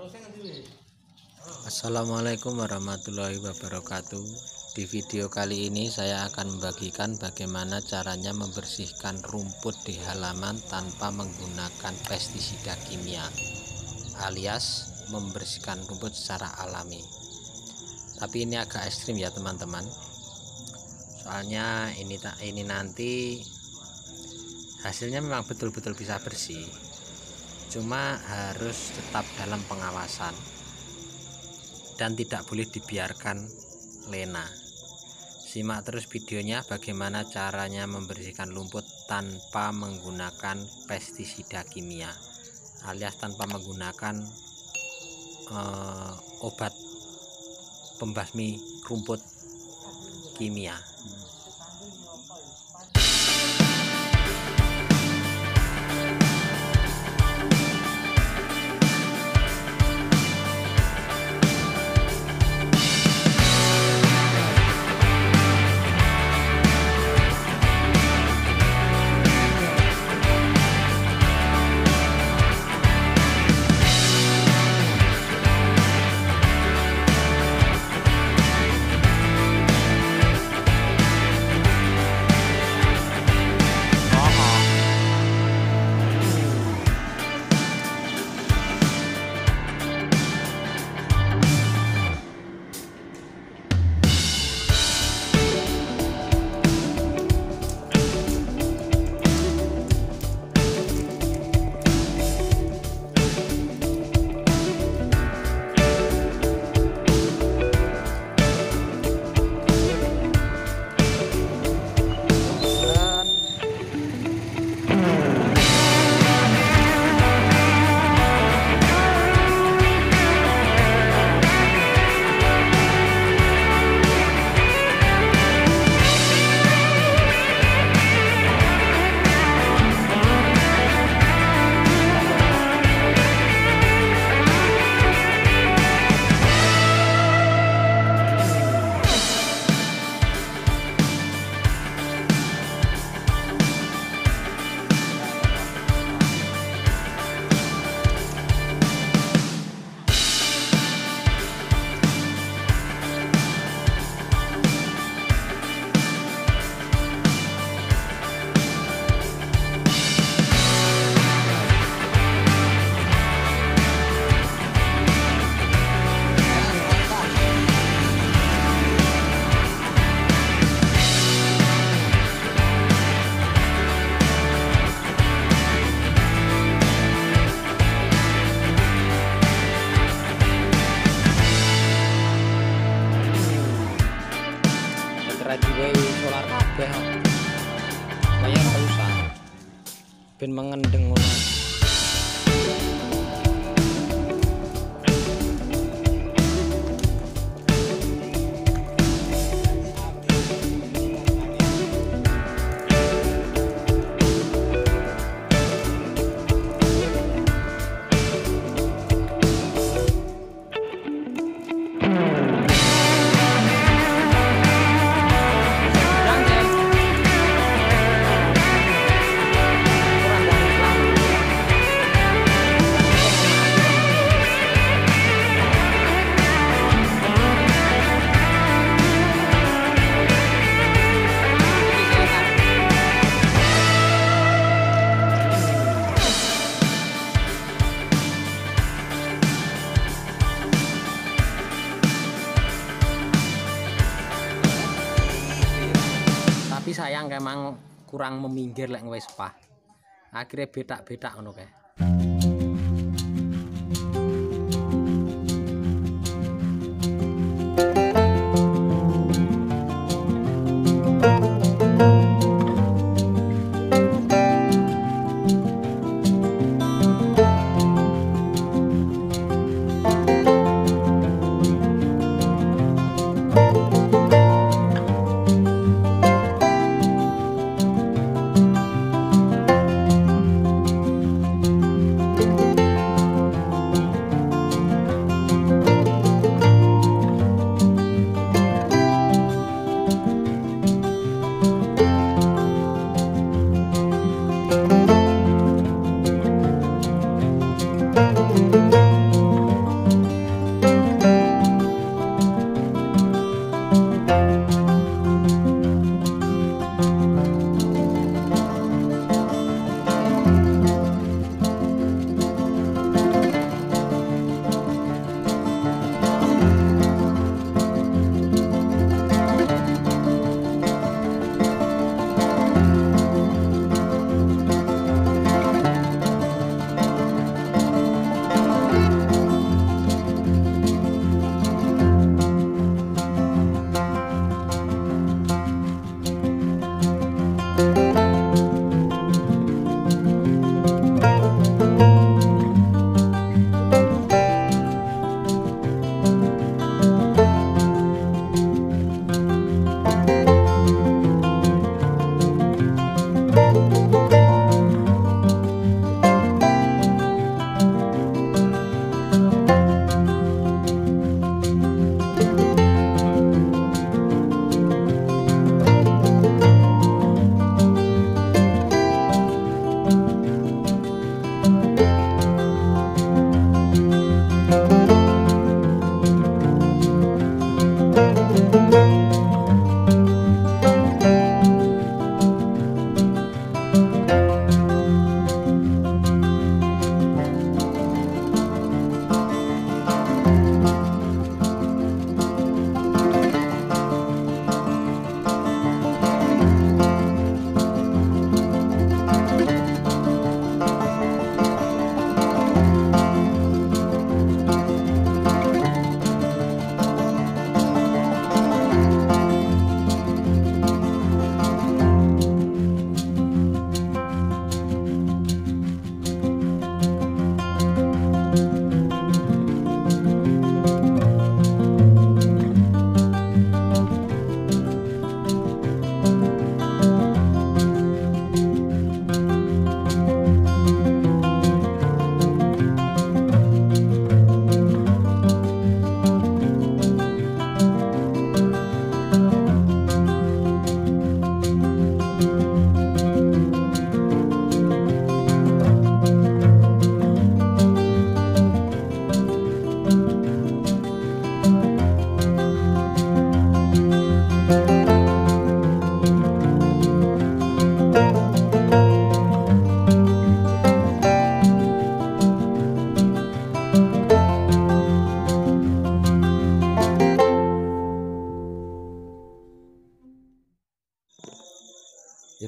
Assalamualaikum warahmatullahi wabarakatuh. Di video kali ini saya akan membagikan bagaimana caranya membersihkan rumput di halaman tanpa menggunakan pestisida kimia, alias membersihkan rumput secara alami. Tapi ini agak ekstrim ya teman-teman. Soalnya ini nanti hasilnya memang betul-betul bisa bersih. Cuma harus tetap dalam pengawasan dan tidak boleh dibiarkan lena. Simak terus videonya bagaimana caranya membersihkan lumpur tanpa menggunakan pestisida kimia, alias tanpa menggunakan obat pembasmi rumput kimia. Solar kabeh kaya ora usah ben mengendeng ngono. Tapi sayang emang kurang meminggir lek wis pah. Akhirnya betak-betak ngono kae.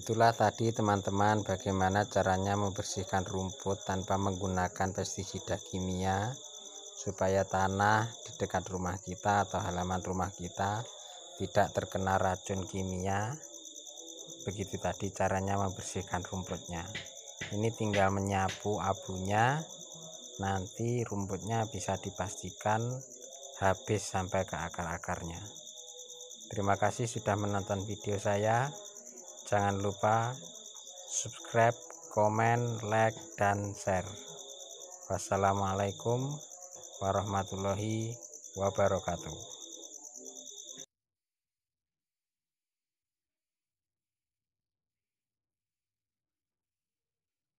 Itulah tadi teman-teman bagaimana caranya membersihkan rumput tanpa menggunakan pestisida kimia, supaya tanah di dekat rumah kita atau halaman rumah kita tidak terkena racun kimia. Begitu tadi caranya membersihkan rumputnya. Ini tinggal menyapu abunya, nanti rumputnya bisa dipastikan habis sampai ke akar-akarnya. Terima kasih sudah menonton video saya. Jangan lupa subscribe, komen, like, dan share. Wassalamualaikum warahmatullahi wabarakatuh.